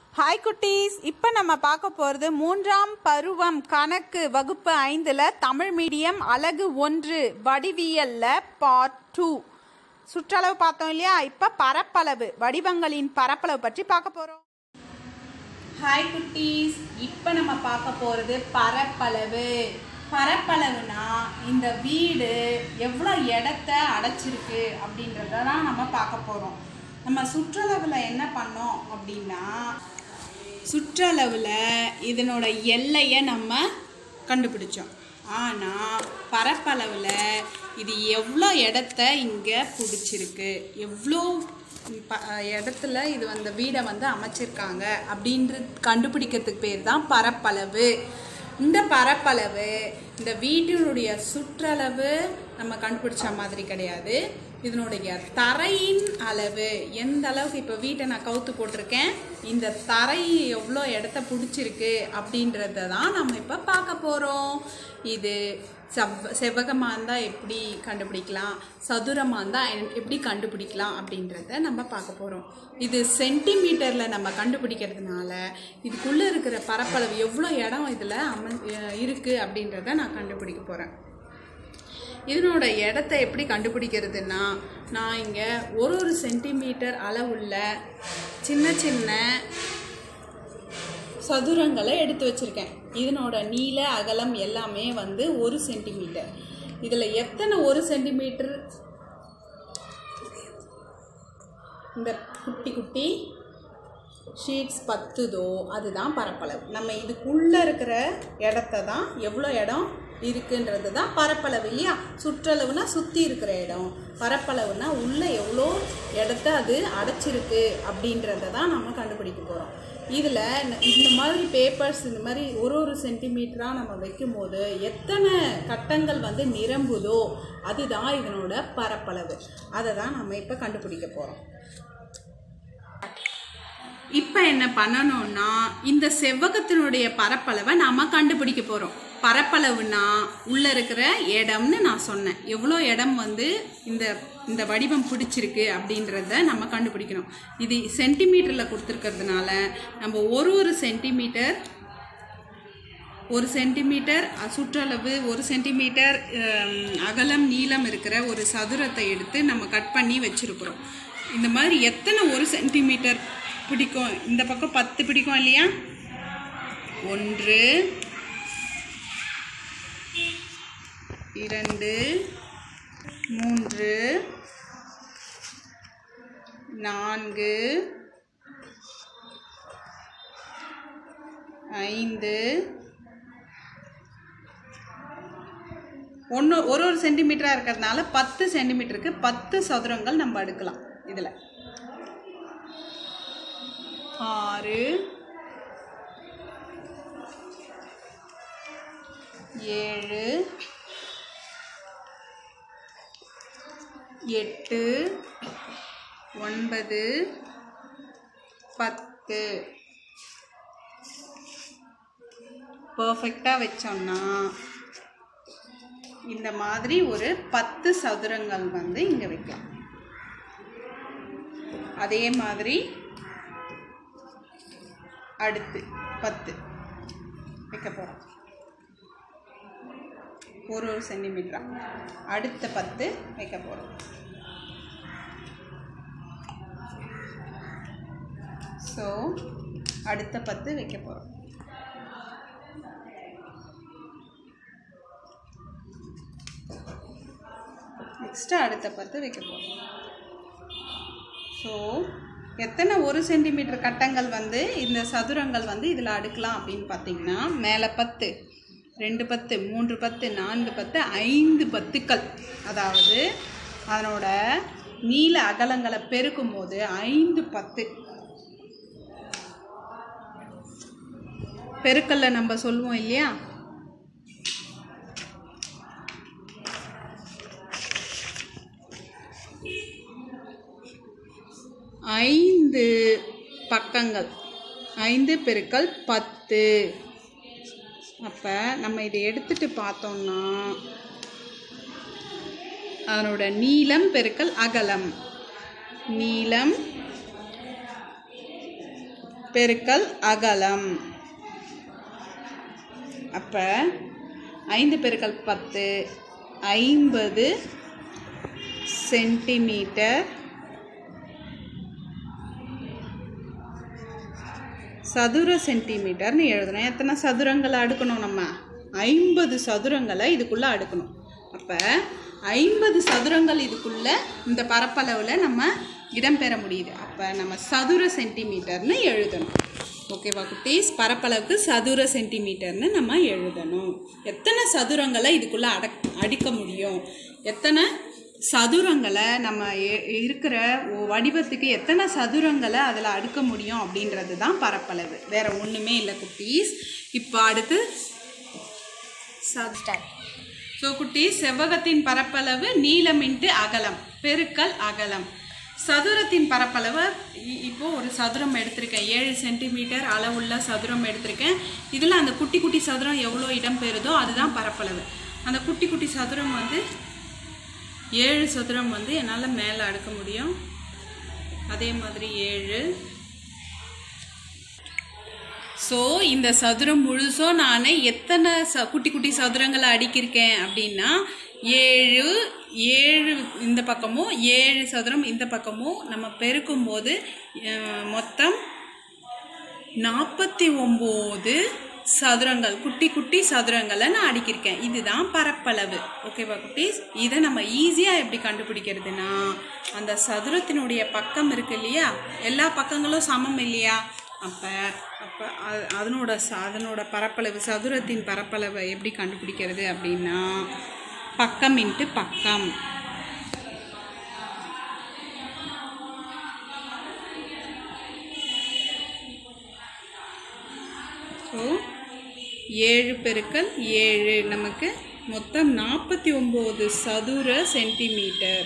Hi குட்டீஸ், இப்போ நம்ம பார்க்க போகிறது 3ஆம் பருவம் கணக்கு வகுப்பு 5ல் தமிழ் மீடியம் அலகு 1 வடிவியலில் பார்ட் 2 சுற்றளவு பார்த்தோம் இல்லையா. இப்போ பரப்பளவு, வடிவங்களின் பரப்பளவு பற்றி பார்க்க போகிறோம். ஹாய் குட்டீஸ், இப்போ நம்ம பார்க்க போகிறது பரப்பளவு. பரப்பளவுனா இந்த வீடு எவ்வளோ இடத்த அடைச்சிருக்கு அப்படின்றத தான் நம்ம பார்க்க போகிறோம். நம்ம சுற்றளவில் என்ன பண்ணோம் அப்படின்னா, சுற்றளவில் இதனோட எல்லையை நம்ம கண்டுபிடிச்சோம். ஆனால் பரப்பளவில் இது எவ்வளோ இடத்த இங்கே பிடிச்சிருக்கு, எவ்வளோ இடத்துல இது அந்த வீடை அமைச்சிருக்காங்க அப்படின்றது கண்டுபிடிக்கிறதுக்கு பேர் தான் பரப்பளவு. இந்த பரப்பளவு இந்த வீட்டினுடைய சுற்றளவு நம்ம கண்டுபிடிச்ச மாதிரி கிடையாது. இதனுடைய தரையின் அளவு, எந்த அளவுக்கு இப்போ வீட்டை நான் கவுத்து போட்டிருக்கேன், இந்த தரை எவ்வளோ இடத்த பிடிச்சிருக்கு அப்படின்றத தான் நம்ம இப்போ பார்க்க போகிறோம். இது செவ்வகமாக இருந்தால் எப்படி கண்டுபிடிக்கலாம், சதுரமாக இருந்தால் எப்படி கண்டுபிடிக்கலாம் அப்படின்றத நம்ம பார்க்க போகிறோம். இது சென்டிமீட்டரில் நம்ம கண்டுபிடிக்கிறதுனால இதுக்குள்ளே இருக்கிற பரப்பளவு எவ்வளோ இடம் இதில் இருக்குது அப்படின்றத நான் கண்டுபிடிக்க போகிறேன். இதனோட இடத்த எப்படி கண்டுபிடிக்கிறதுனா, நான் இங்கே ஒரு சென்டிமீட்டர் அளவுள்ள சின்ன சின்ன சதுரங்களை எடுத்து வச்சுருக்கேன். இதனோட நீள அகலம் எல்லாமே 1 சென்டிமீட்டர். இதில் எத்தனை 1 சென்டிமீட்டர் இந்த குட்டி குட்டி ஷீட்ஸ் பத்துதோ அதுதான் பரப்பளவு. நம்ம இதுக்குள்ளே இருக்கிற இடத்த தான், எவ்வளோ இடம் இருக்குன்றது தான் பரப்பளவு இல்லையா. சுற்றளவுனா சுற்றி இருக்கிற இடம், பரப்பளவுனா உள்ளே எவ்வளோ இடத்த அது அடைச்சிருக்கு அப்படின்றத தான் நம்ம கண்டுபிடிக்க போகிறோம். இதில் இந்த மாதிரி பேப்பர்ஸ் இந்த மாதிரி ஒரு சென்டிமீட்டராக நம்ம வைக்கும்போது எத்தனை கட்டங்கள் நிரம்புதோ அதுதான் இதனோட பரப்பளவு. அதை தான் நம்ம இப்போ கண்டுபிடிக்க போகிறோம். இப்போ என்ன பண்ணணும்னா, இந்த செவ்வகத்தினுடைய பரப்பளவை நாம் கண்டுபிடிக்க போகிறோம். பரப்பளவுனா உள்ளே இருக்கிற இடம்னு நான் சொன்னேன். எவ்வளோ இடம் இந்த வடிவம் பிடிச்சிருக்கு அப்படின்றத நம்ம கண்டுபிடிக்கணும். இது சென்டிமீட்டரில் கொடுத்துருக்கிறதுனால நம்ம ஒரு சென்டிமீட்டர் சுற்றளவு, 1 சென்டிமீட்டர் அகலம் நீளம் இருக்கிற ஒரு சதுரத்தை எடுத்து நம்ம கட் பண்ணி வச்சுருக்குறோம். இந்த மாதிரி எத்தனை 1 சென்டிமீட்டர் பிடிக்கும், இந்த பக்கம் 10 பிடிக்கும் இல்லையா. 1 2 3 4 5 ஒரு சென்டிமீட்டராக இருக்கிறதுனால 10 சென்டிமீட்டருக்கு 10 சதுரங்கள் நம்ம எடுக்கலாம். இதில் 6 7 8 9 10 பர்ஃபெக்டாக வச்சோம்னா இந்த மாதிரி ஒரு 10 சதுரங்கள் இங்கே வைக்கலாம். அதே மாதிரி அடுத்து 10 வைக்க போகிறோம். ஒரு சென்டிமீட்டரா அடுத்த 10 வைக்க போகிறோம். ஸோ அடுத்த 10 வைக்க போகிறோம். நெக்ஸ்ட்டு அடுத்த 10 வைக்க போகிறோம். ஸோ எத்தனை 1 சென்டிமீட்டர் கட்டங்கள் இந்த சதுரங்கள் இதில் அடுக்கலாம் அப்படின்னு பார்த்தீங்கன்னா, மேலே 10, 2 10, 3 10, 4 10, 5 10கள். அதாவது அதனோட நீள அகலங்களை பெருக்கும் போது 5 10 பெருக்கல்ல நம்ம சொல்லுவோம் இல்லையா. ஐந்து பக்கங்கள் 5 பெருக்கல் 10. அப்போ நம்ம இதை எடுத்துட்டு பார்த்தோம்னா அதனோட நீளம் பெருக்கல் அகலம், நீளம் பெருக்கல் அகலம். அப்போ 5 பெருக்கல் 10 50 சென்டிமீட்டர் சதுர சென்டிமீட்டர்னு எழுதணும். எத்தனை சதுரங்களை அடுக்கணும்? நம்ம 50 சதுரங்களை இதுக்குள்ளே அடுக்கணும். அப்போ 50 சதுரங்கள் இதுக்குள்ளே இந்த பரப்பளவில் நம்ம இடம்பெற முடியுது. அப்போ நம்ம சதுர சென்டிமீட்டர்னு எழுதணும். ஓகேவா குட்டீஸ்? பரப்பளவுக்கு சதுர சென்டிமீட்டர்னு நம்ம எழுதணும். எத்தனை சதுரங்களை இதுக்குள்ளே அடிக்க முடியும், எத்தனை சதுரங்களை நம்ம இருக்கிற வடிவத்துக்கு எத்தனை சதுரங்களை அதில் அடுக்க முடியும் அப்படின்றது தான் பரப்பளவு. வேறு ஒன்றுமே இல்லை குட்டீஸ். இப்போ அடுத்து ஸோ குட்டீஸ், செவ்வகத்தின் பரப்பளவு நீளம் இன்ட்டு அகலம் பெருக்கல் அகலம். சதுரத்தின் பரப்பளவு இப்போது ஒரு சதுரம் எடுத்திருக்கேன், 7 சென்டிமீட்டர் அளவுள்ள சதுரம் எடுத்திருக்கேன். இதில் அந்த குட்டி குட்டி சதுரம் எவ்வளோ இடம் பெறுதோ அதுதான் பரப்பளவு. அந்த குட்டி குட்டி சதுரம் 7 சதுரம் என்னால் மேலே அடுக்க முடியும். அதே மாதிரி 7. ஸோ இந்த சதுரம் முழுசும் நான் எத்தனை குட்டி குட்டி சதுரங்களை அடிக்கிருக்கேன் அப்படின்னா 7 இந்த பக்கமும் 7 சதுரம் இந்த பக்கமும் நம்ம பெருக்கும்போது மொத்தம் 49 சதுரங்கள், குட்டி குட்டி சதுரங்களை நான் அடிக்கிருக்கேன். இதுதான் பரப்பளவு. ஓகேவா குட்டீஸ்? இதை நம்ம ஈஸியாக எப்படி கண்டுபிடிக்கிறதுனா, அந்த சதுரத்தினுடைய பக்கம் இருக்கு இல்லையா, எல்லா பக்கங்களும் சமம் இல்லையா, அப்போ அதனோட பரப்பளவு, சதுரத்தின் பரப்பளவை எப்படி கண்டுபிடிக்கிறது அப்படின்னா பக்கம் இன்ட்டு பக்கம். ஸோ 7 பெருக்கல் 7 நமக்கு மொத்தம் 49 சதுர சென்டிமீட்டர்.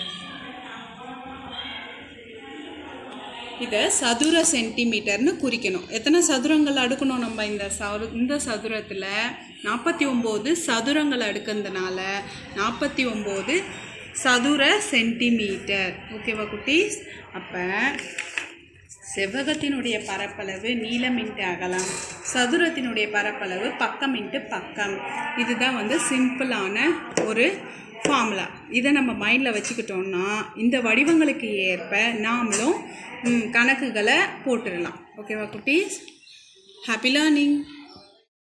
இதை சதுர சென்டிமீட்டர்னு குறிக்கணும். எத்தனை சதுரங்கள் அடுக்கணும் நம்ம இந்த சதுரத்தில்? 49 சதுரங்கள் அடுக்கிறதுனால 49 சதுர சென்டிமீட்டர். ஓகேவா குட்டீஸ்? அப்போ செவ்வகத்தினுடைய பரப்பளவு நீளம் இன்ட்டு அகலம், சதுரத்தினுடைய பரப்பளவு பக்கம் இன்ட்டு பக்கம். இதுதான் சிம்பிளான ஒரு ஃபார்முலா. இதை நம்ம மைண்டில் வச்சுக்கிட்டோம்னா இந்த வடிவங்களுக்கு ஏற்ப நாமளும் கணக்குகளை போட்டுடலாம். ஓகேவா குட்டீஸ்? Happy learning.